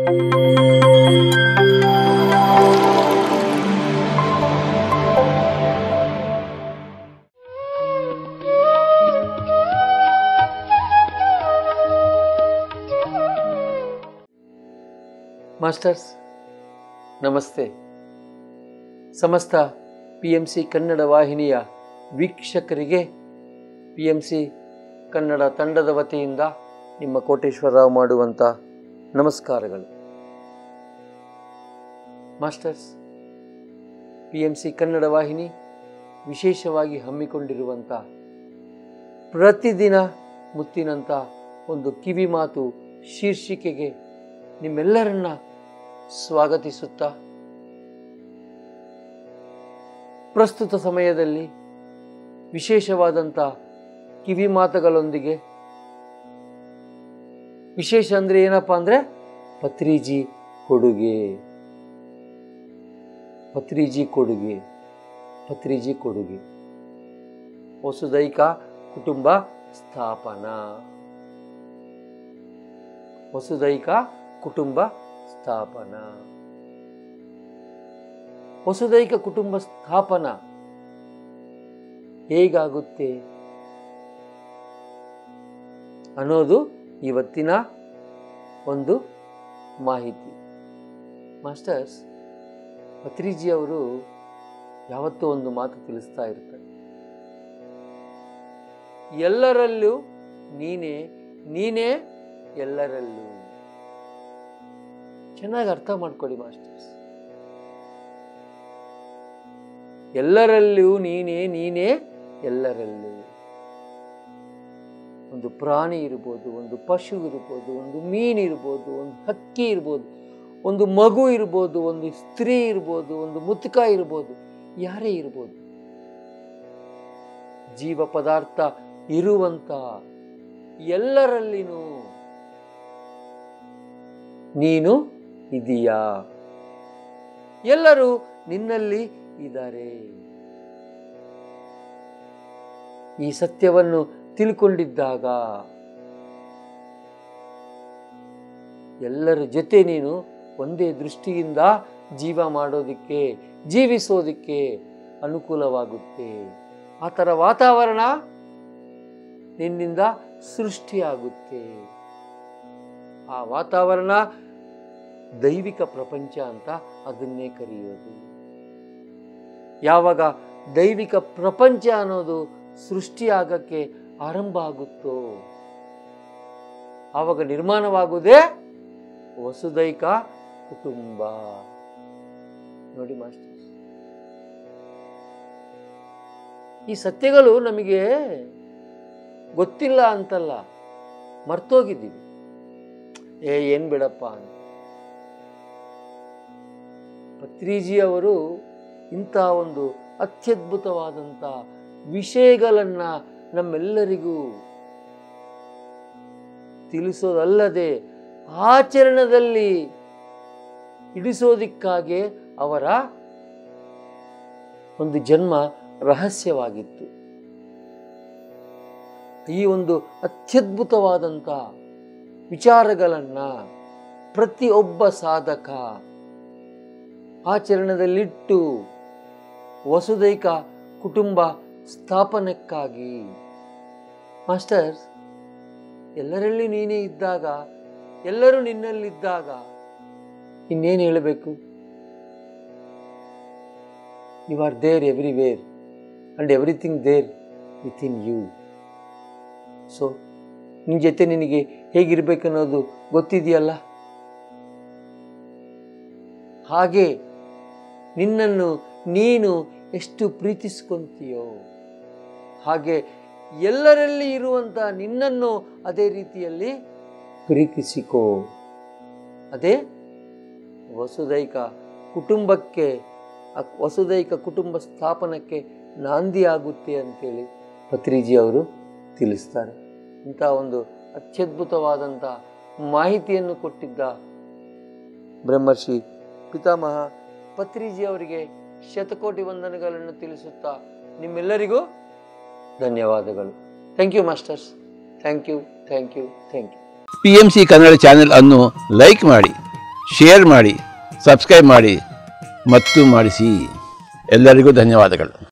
Masters ನಮಸ್ತೆ. ಸಮಸ್ತ PMC Kannada ವಾಹಿನಿಯ ವೀಕ್ಷಕರಿಗೆ PMC ಕನ್ನಡ ತಂಡದ ವತಿಯಿಂದ ನಿಮ್ಮ ಕೋಟೇಶ್ವರರಾವ್ ಮಾಡುವಂಥ ನಮಸ್ಕಾರಗಳು. ಮಾಸ್ಟರ್ಸ್, PMC ಕನ್ನಡ ವಾಹಿನಿ ವಿಶೇಷವಾಗಿ ಹಮ್ಮಿಕೊಂಡಿರುವಂಥ ಪ್ರತಿದಿನ ಮುತ್ತಿನಂಥ ಒಂದು ಕಿವಿ ಮಾತು ಶೀರ್ಷಿಕೆಗೆ ನಿಮ್ಮೆಲ್ಲರನ್ನ ಸ್ವಾಗತಿಸುತ್ತಾ, ಪ್ರಸ್ತುತ ಸಮಯದಲ್ಲಿ ವಿಶೇಷವಾದಂಥ ಕಿವಿ ಮಾತುಗಳೊಂದಿಗೆ, ವಿಶೇಷ ಅಂದರೆ ಏನಪ್ಪ ಅಂದರೆ ಪತ್ರಿಜಿ ಕೊಡುಗೆ. ವಸುದೈಕ ಕುಟುಂಬ ಸ್ಥಾಪನಾ. ವಸುದೈಕ ಕುಟುಂಬ ಸ್ಥಾಪನಾ ಹೇಗಾಗುತ್ತೆ ಅನ್ನೋದು ಇವತ್ತಿನ ಒಂದು ಮಾಹಿತಿ. ಮಾಸ್ಟರ್ಸ್, ಪತ್ರಿಜಿ ಅವರು ಯಾವತ್ತೂ ಒಂದು ಮಾತು ತಿಳಿಸ್ತಾ ಇರ್ತಾರೆ, ಎಲ್ಲರಲ್ಲೂ ನೀನೇ, ನೀನೇ ಎಲ್ಲರಲ್ಲೂ. ಚೆನ್ನಾಗಿ ಅರ್ಥ ಮಾಡ್ಕೊಳ್ಳಿ ಮಾಸ್ಟರ್ಸ್. ಎಲ್ಲರಲ್ಲೂ ನೀನೇ, ನೀನೇ ಎಲ್ಲರಲ್ಲೂ. ಒಂದು ಪ್ರಾಣಿ ಇರ್ಬೋದು, ಒಂದು ಪಶು ಇರ್ಬೋದು, ಒಂದು ಮೀನು ಇರ್ಬೋದು, ಒಂದು ಹಕ್ಕಿ ಇರ್ಬೋದು, ಒಂದು ಮಗು ಇರ್ಬೋದು, ಒಂದು ಸ್ತ್ರೀ ಇರ್ಬೋದು, ಒಂದು ಮುತುಕ ಇರ್ಬೋದು, ಯಾರೇ ಇರ್ಬೋದು, ಜೀವ ಪದಾರ್ಥ ಇರುವಂತ ಎಲ್ಲರಲ್ಲಿನೂ ನೀನು ಇದೀಯಾ. ಎಲ್ಲರೂ ನಿನ್ನಲ್ಲಿ ಇದ್ದಾರೆ. ಈ ಸತ್ಯವನ್ನು ತಿಳ್ಕೊಂಡಿದ್ದಾಗ ಎಲ್ಲರ ಜೊತೆ ನೀನು ಒಂದೇ ದೃಷ್ಟಿಯಿಂದ ಜೀವಿಸೋದಿಕ್ಕೆ ಅನುಕೂಲವಾಗುತ್ತೆ. ಆ ಥರ ವಾತಾವರಣ ನಿನ್ನಿಂದ ಸೃಷ್ಟಿಯಾಗುತ್ತೆ. ಆ ವಾತಾವರಣ ದೈವಿಕ ಪ್ರಪಂಚ ಅಂತ ಅದನ್ನೇ ಕರೆಯೋದು. ಯಾವಾಗ ದೈವಿಕ ಪ್ರಪಂಚ ಅನ್ನೋದು ಸೃಷ್ಟಿಯಾಗಕ್ಕೆ ಆರಂಭ ಆಗುತ್ತೋ ಆವಾಗ ನಿರ್ಮಾಣವಾಗುವುದೇ ವಸುದೈಕ ಕುಟುಂಬ. ನೋಡಿ ಮಾಸ್ಟರ್ಸ್, ಈ ಸತ್ಯಗಳು ನಮಗೆ ಗೊತ್ತಿಲ್ಲ ಅಂತಲ್ಲ, ಮರ್ತೋಗಿದ್ದೀವಿ. ಏನ್ ಬಿಡಪ್ಪ ಅಂತ. ಪತ್ರಿಜಿ ಅವರು ಇಂಥ ಒಂದು ಅತ್ಯದ್ಭುತವಾದಂಥ ವಿಷಯಗಳನ್ನ ನಮ್ಮೆಲ್ಲರಿಗೂ ತಿಳಿಸೋದಲ್ಲದೆ ಆಚರಣೆಯಲ್ಲಿ ಇಡಿಸೋದಿಕ್ಕಾಗಿ ಅವರ ಒಂದು ಜನ್ಮ ರಹಸ್ಯವಾಗಿತ್ತು. ಈ ಒಂದು ಅತ್ಯದ್ಭುತವಾದಂಥ ವಿಚಾರಗಳನ್ನ ಪ್ರತಿಯೊಬ್ಬ ಸಾಧಕ ಆಚರಣೆಯಲ್ಲಿಟ್ಟು ವಸುದೈಕ ಕುಟುಂಬ ಸ್ಥಾಪನೆಕ್ಕಾಗಿ. ಮಾಸ್ಟರ್ಸ್, ಎಲ್ಲರಲ್ಲಿ ನೀನೇ ಇದ್ದಾಗ, ಎಲ್ಲರೂ ನಿನ್ನಲ್ಲಿದ್ದಾಗ ಇನ್ನೇನು ಹೇಳಬೇಕು? You are there everywhere and everything there with in you. So ನಿನ್ನ ಜೊತೆ ನಿನಗೆ ಹೇಗಿರ್ಬೇಕನ್ನೋದು ಗೊತ್ತಿದೆಯಲ್ಲ. ಹಾಗೆ ನಿನ್ನನ್ನು ನೀನು ಎಷ್ಟು ಪ್ರೀತಿಸ್ಕೊಂತೀಯೋ ಹಾಗೆ ಎಲ್ಲರಲ್ಲಿ ಇರುವಂಥ ನಿನ್ನನ್ನು ಅದೇ ರೀತಿಯಲ್ಲಿ ಪ್ರೀತಿಸಿಕೋ. ಅದೇ ವಸುದೈಕ ಕುಟುಂಬಕ್ಕೆ, ವಸುದೈಕ ಕುಟುಂಬ ಸ್ಥಾಪನಕ್ಕೆ ನಾಂದಿಯಾಗುತ್ತೆ ಅಂತೇಳಿ ಪತ್ರಿಜಿ ಅವರು ತಿಳಿಸ್ತಾರೆ. ಇಂಥ ಒಂದು ಅತ್ಯದ್ಭುತವಾದಂಥ ಮಾಹಿತಿಯನ್ನು ಕೊಟ್ಟಿದ್ದ ಬ್ರಹ್ಮರ್ಷಿ ಪಿತಾಮಹ ಪತ್ರಿಜಿ ಅವರಿಗೆ ಶತಕೋಟಿ ವಂದನೆಗಳನ್ನು ತಿಳಿಸುತ್ತಾ ನಿಮ್ಮೆಲ್ಲರಿಗೂ ಧನ್ಯವಾದಗಳು. Thank you masters. Thank you. PMC Kannada channel ಅನ್ನು ಲೈಕ್ ಮಾಡಿ, ಶೇರ್ ಮಾಡಿ, ಸಬ್ಸ್ಕ್ರೈಬ್ ಮಾಡಿ ಮತ್ತು ಮಾಡಿಸಿ. ಎಲ್ಲರಿಗೂ ಧನ್ಯವಾದಗಳು.